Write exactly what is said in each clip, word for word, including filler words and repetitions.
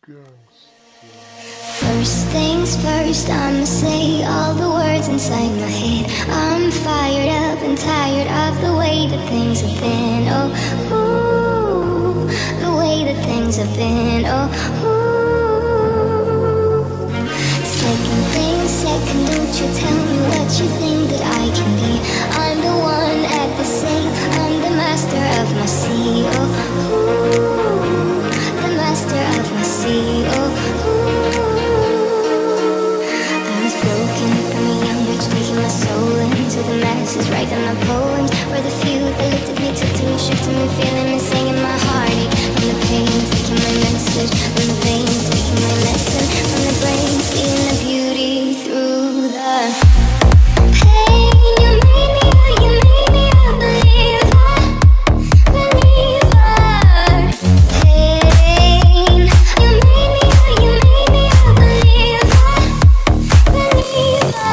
First things first, I'ma say all the words inside my head. I'm fired up and tired of the way that things have been. Oh, ooh, the way that things have been. Oh, ooh. Second thing, second, don't you tell me what you think that I can be. I'm the one at the sail, I'm the master of my sea. Oh, ooh, the master of my sea. Oh, ooh. Taking my soul into the masses, writing my poems for the few that looked at me, took to me, shook to me, feeling me, singing my heartache. From the pain, taking my message, from the veins, taking my lesson, from the brain, seeing the beauty through the pain. You made me, you made me a believer, believer. Pain. You made me, you made me a believer, believer.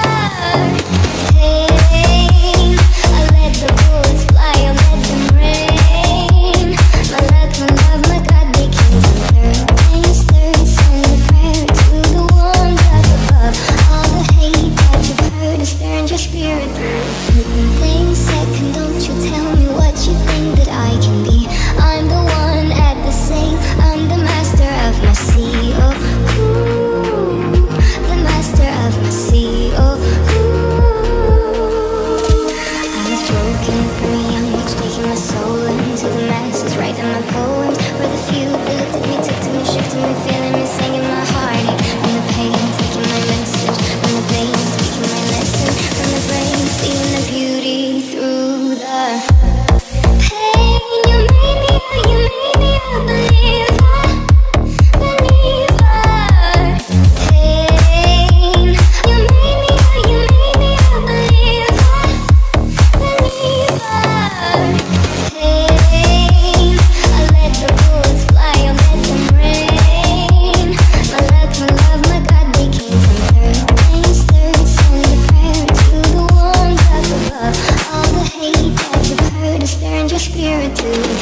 Spirit to